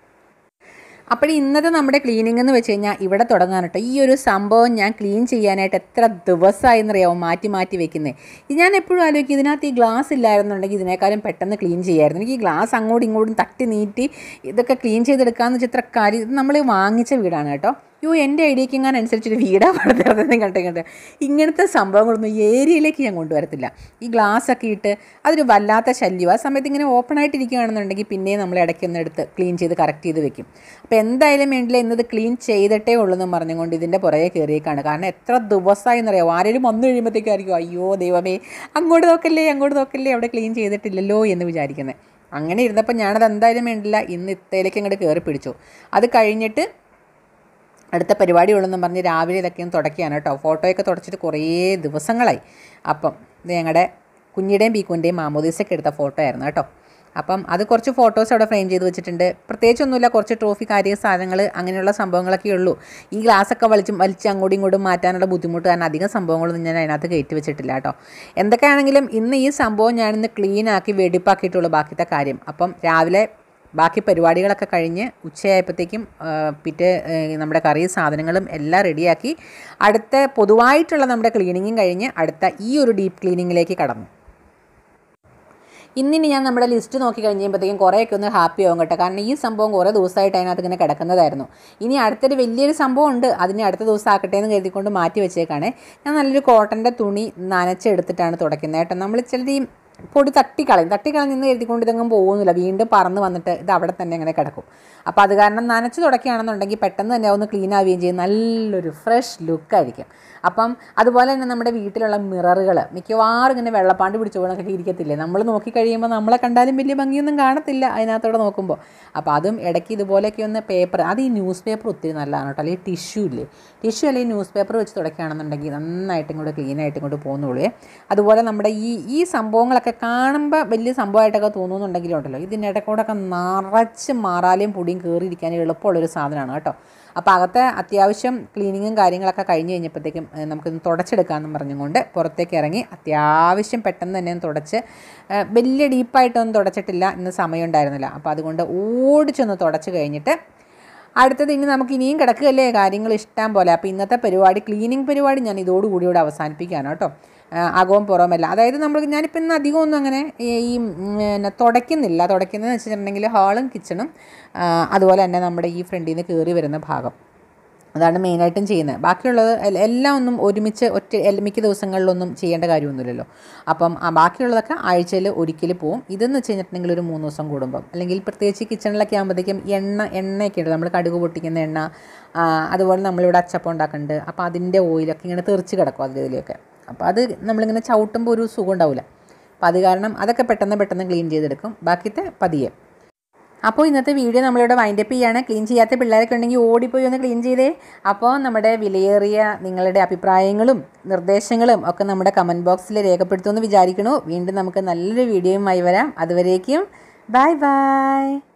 അപ്പോൾ ഇന്നത്തെ നമ്മുടെ ക്ലീനിങ് എന്ന് വെച്ച് കഴിഞ്ഞാൽ ഇവിടെ തുടങ്ങാൻ കേട്ടോ. ഈ ഒരു സംഭവം ഞാൻ ക്ലീൻ ചെയ്യാനായിട്ട് എത്ര ദിവസമായി എന്നറിയാമോ മാറ്റി മാറ്റി വെക്കുന്നത്. ഇത് ഞാൻ എപ്പോഴും ആലോചിക്കും, ഇതിനകത്ത് ഈ ഗ്ലാസ് ഇല്ലായിരുന്നുണ്ടെങ്കിൽ ഇതിനേക്കാളും പെട്ടെന്ന് ക്ലീൻ ചെയ്യായിരുന്നു. എനിക്ക് ഈ ഗ്ലാസ് അങ്ങോട്ടും ഇങ്ങോട്ടും തട്ടി നീട്ടി ഇതൊക്കെ ക്ലീൻ ചെയ്തെടുക്കാമെന്ന് വെച്ചാൽ ഇത്ര കാര്യം. ഇത് നമ്മൾ വാങ്ങിച്ച വീടാണ് കേട്ടോ. യോ എൻ്റെ ഐഡിയയ്ക്ക് ഇങ്ങനെ അനുസരിച്ചൊരു വീടാ പടുത്തറന്ന് കണ്ടേ കണ്ട് ഇങ്ങനത്തെ സംഭവങ്ങളൊന്നും ഏരിയയിലേക്ക് ഞാൻ കൊണ്ടുവരത്തില്ല. ഈ ഗ്ലാസ്സൊക്കെ ഇട്ട് അതൊരു വല്ലാത്ത ശല്യം. ആ സമയത്ത് ഇങ്ങനെ ഓപ്പൺ ആയിട്ടിരിക്കുകയാണെന്നുണ്ടെങ്കിൽ പിന്നെയും നമ്മൾ ഇടയ്ക്കൊന്ന് എടുത്ത് ക്ലീൻ ചെയ്ത് കറക്റ്റ് ചെയ്ത് വെക്കും. അപ്പോൾ എന്തായാലും വേണ്ടില്ല, ഇന്നത് ക്ലീൻ ചെയ്തിട്ടേ ഉള്ളൂ എന്ന് പറഞ്ഞുകൊണ്ട് ഇതിൻ്റെ പുറകെ കയറിയേക്കാണ്. കാരണം എത്ര ദിവസമായി എന്നറിയാമോ, ആരെങ്കിലും വന്നു കഴിയുമ്പോഴത്തേക്കായിരിക്കും അയ്യോ ദൈവമേ അങ്ങോട്ട് നോക്കല്ലേ അങ്ങോട്ട് നോക്കല്ലേ അവിടെ ക്ലീൻ ചെയ്തിട്ടില്ലല്ലോ എന്ന് വിചാരിക്കുന്നത്. അങ്ങനെ ഇരുന്നപ്പോൾ ഞാനത് എന്തായാലും വേണ്ടില്ല ഇന്ന് ഇത്തയിലേക്ക് അങ്ങോട്ട് കയറി പിടിച്ചു. അത് കഴിഞ്ഞിട്ട് അടുത്ത പരിപാടി ഉള്ളെന്ന് പറഞ്ഞ് രാവിലെ ഇതൊക്കെ ഒന്ന് തുടക്കുകയാണ് കേട്ടോ. ഫോട്ടോയൊക്കെ തുടച്ചിട്ട് കുറേ ദിവസങ്ങളായി. അപ്പം ഇത് ഞങ്ങളുടെ കുഞ്ഞിയുടെയും പീക്കുൻ്റെയും മാമോദീസൊക്കെ എടുത്ത ഫോട്ടോ ആയിരുന്നു കേട്ടോ. അപ്പം അത് കുറച്ച് ഫോട്ടോസ് അവിടെ ഫ്രെയിം ചെയ്ത് വെച്ചിട്ടുണ്ട്. പ്രത്യേകിച്ചൊന്നുമില്ല, കുറച്ച് ട്രോഫി കാര്യ സാധനങ്ങൾ അങ്ങനെയുള്ള സംഭവങ്ങളൊക്കെ ഉള്ളൂ. ഈ ഗ്ലാസ്സൊക്കെ വലിച്ചും വലിച്ച് അങ്ങോട്ടും ഇങ്ങോട്ടും മാറ്റാനുള്ള ബുദ്ധിമുട്ട് കാരണം അധികം സംഭവങ്ങളൊന്നും ഞാൻ അതിനകത്ത് കയറ്റി വെച്ചിട്ടില്ല കേട്ടോ. എന്തൊക്കെയാണെങ്കിലും ഇന്ന് ഈ സംഭവം ഞാനിന്ന് ക്ലീനാക്കി വെടിപ്പാക്കിയിട്ടുള്ളൂ ബാക്കിത്തെ കാര്യം. അപ്പം രാവിലെ ബാക്കി പരിപാടികളൊക്കെ കഴിഞ്ഞ് ഉച്ചയായപ്പോഴത്തേക്കും പിറ്റേ നമ്മുടെ കറി സാധനങ്ങളും എല്ലാം റെഡിയാക്കി അടുത്ത പൊതുവായിട്ടുള്ള നമ്മുടെ ക്ലീനിങ്ങും കഴിഞ്ഞ് അടുത്ത ഈ ഒരു ഡീപ്പ് ക്ലീനിങ്ങിലേക്ക് കടന്നു. ഇന്നിനി ഞാൻ നമ്മുടെ ലിസ്റ്റ് നോക്കി കഴിയുമ്പോഴത്തേക്കും കുറേയൊക്കെ ഒന്ന് ഹാപ്പി ആവും കേട്ടോ. കാരണം ഈ സംഭവം കുറേ ദിവസമായിട്ട് അതിനകത്ത് ഇങ്ങനെ കിടക്കുന്നതായിരുന്നു. ഇനി അടുത്തൊരു വലിയൊരു സംഭവം ഉണ്ട്, അതിന് അടുത്ത ദിവസം ആക്കട്ടെ എന്ന് കരുതിക്കൊണ്ട് മാറ്റി വെച്ചേക്കാണ്. ഞാൻ നല്ലൊരു കോട്ടൻ്റെ തുണി നനച്ചെടുത്തിട്ടാണ് തുടയ്ക്കുന്നത് കേട്ടോ. നമ്മൾ ചിലർ ഈ പൊടി തട്ടിക്കളയും തട്ടിക്കളഞ്ഞ് നിന്ന് കരുതിക്കൊണ്ട് ഇതങ്ങും പോകുന്നില്ല, വീണ്ടും പറന്ന് വന്നിട്ട് ഇത് അവിടെ തന്നെ അങ്ങനെ കിടക്കും. അപ്പോൾ അത് കാരണം നനച്ച് തുടക്കുകയാണെന്നുണ്ടെങ്കിൽ പെട്ടെന്ന് തന്നെ ഒന്ന് ക്ലീൻ ആവുകയും ചെയ്യും, നല്ലൊരു ഫ്രഷ് ലുക്കായിരിക്കും. അപ്പം അതുപോലെ തന്നെ നമ്മുടെ വീട്ടിലുള്ള മിററുകൾ മിക്കവാറും ഇങ്ങനെ വെള്ളപ്പാണ്ട് പിടിച്ചു പോകണമൊക്കെ ഇരിക്കത്തില്ലേ, നമ്മൾ നോക്കിക്കഴിയുമ്പോൾ നമ്മളെ കണ്ടാലും വലിയ ഭംഗിയൊന്നും കാണത്തില്ല അതിനകത്തോടെ നോക്കുമ്പോൾ. അപ്പോൾ അതും ഇടയ്ക്ക് ഇതുപോലെയൊക്കെ ഒന്ന് പേപ്പർ, അത് ഈ ന്യൂസ് പേപ്പർ ഒത്തിരി നല്ലതാണ് കേട്ടോ. അല്ലെങ്കിൽ ടിഷ്യൂ ഇല്ലേ, ടിഷ്യൂ അല്ലെങ്കിൽ ന്യൂസ് പേപ്പർ വെച്ച് തുടക്കുകയാണെന്നുണ്ടെങ്കിൽ നന്നായിട്ടും കൂടെ ക്ലീനായിട്ടും കൂടെ പോകുന്നുള്ളൂ. അതുപോലെ നമ്മുടെ ഈ ഈ സംഭവങ്ങളൊക്കെ കാണുമ്പോൾ വലിയ സംഭവമായിട്ടൊക്കെ തോന്നുന്നുണ്ടെങ്കിലുണ്ടല്ലോ, ഇതിനിടയ്ക്കൂടെയൊക്കെ നിറച്ച് മാറാലും പൊടിയും കയറിയിരിക്കാനും എളുപ്പമുള്ളൊരു സാധനമാണ് കേട്ടോ. അപ്പോൾ അകത്തെ അത്യാവശ്യം ക്ലീനിങ്ങും കാര്യങ്ങളൊക്കെ കഴിഞ്ഞ് കഴിഞ്ഞപ്പോഴത്തേക്കും നമുക്കിന്ന് തുടച്ചെടുക്കാമെന്ന് പറഞ്ഞുകൊണ്ട് പുറത്തേക്ക് ഇറങ്ങി അത്യാവശ്യം പെട്ടെന്ന് തന്നെ തുടച്ച്, വലിയ ഡീപ്പായിട്ടൊന്നും തുടച്ചിട്ടില്ല, ഇന്ന് സമയം ഉണ്ടായിരുന്നില്ല. അപ്പോൾ അതുകൊണ്ട് ഓടിച്ചൊന്ന് തുടച്ച് കഴിഞ്ഞിട്ട് അടുത്തത് ഇനി നമുക്ക് ഇനിയും കിടക്കുകയല്ലേ കാര്യങ്ങൾ ഇഷ്ടം പോലെ. അപ്പോൾ ഇന്നത്തെ പരിപാടി ക്ലീനിങ് പരിപാടി ഞാൻ ഇതോടുകൂടി ഇവിടെ അവസാനിപ്പിക്കുകയാണ് കേട്ടോ. അകവും പുറമല്ല, അതായത് നമ്മൾ ഞാനിപ്പോൾ ഇന്ന് അധികം ഒന്നും അങ്ങനെ ഈ പിന്നെ തുടയ്ക്കുന്നില്ല. തുടയ്ക്കുന്നതെന്ന് വെച്ചിട്ടുണ്ടെങ്കിൽ ഹാളും കിച്ചണും അതുപോലെ തന്നെ നമ്മുടെ ഈ ഫ്രണ്ടിൽ നിന്ന് കയറി വരുന്ന ഭാഗം അതാണ് മെയിനായിട്ടും ചെയ്യുന്നത്. ബാക്കിയുള്ളത് എല്ലാം ഒന്നും ഒരുമിച്ച് ഒറ്റ മിക്ക ദിവസങ്ങളിലൊന്നും ചെയ്യേണ്ട കാര്യമൊന്നുമില്ലല്ലോ. അപ്പം ബാക്കിയുള്ളതൊക്കെ ആഴ്ചയിൽ ഒരിക്കൽ പോവും. ഇതെന്ന് വെച്ച് കഴിഞ്ഞിട്ടുണ്ടെങ്കിൽ ഒരു മൂന്ന് ദിവസം കൂടുമ്പം, അല്ലെങ്കിൽ പ്രത്യേകിച്ച് കിച്ചണിലൊക്കെ ആകുമ്പോഴത്തേക്കും എണ്ണ എണ്ണയൊക്കെ ഉണ്ട്, നമ്മൾ കടുക് പൊട്ടിക്കുന്ന എണ്ണ, അതുപോലെ നമ്മളിവിടെ അച്ചപ്പം ഉണ്ടാക്കുന്നുണ്ട്. അപ്പോൾ അതിൻ്റെ ഓയിലൊക്കെ ഇങ്ങനെ തെറിച്ച് കിടക്കും അതിലൊക്കെ. അപ്പോൾ അത് നമ്മളിങ്ങനെ ചവിട്ടുമ്പോൾ ഒരു സുഖം ഉണ്ടാവില്ല. അപ്പോൾ അത് കാരണം അതൊക്കെ പെട്ടെന്ന് പെട്ടെന്ന് ക്ലീൻ ചെയ്തെടുക്കും, ബാക്കിത്തെ പതിയെ. അപ്പോൾ ഇന്നത്തെ വീഡിയോ നമ്മളിവിടെ വൈൻഡപ്പ് ചെയ്യാണ്. ക്ലീൻ ചെയ്യാത്ത പിള്ളേരൊക്കെ ഉണ്ടെങ്കിൽ ഓടിപ്പോയി ഒന്ന് ക്ലീൻ ചെയ്തേ. അപ്പോൾ നമ്മുടെ വിലയേറിയ നിങ്ങളുടെ അഭിപ്രായങ്ങളും നിർദ്ദേശങ്ങളും ഒക്കെ നമ്മുടെ കമൻറ്റ് ബോക്സിൽ രേഖപ്പെടുത്തുമെന്ന് വിചാരിക്കണു. വീണ്ടും നമുക്ക് നല്ലൊരു വീഡിയോയുമായി വരാം. അതുവരേക്കും ബൈ ബൈ.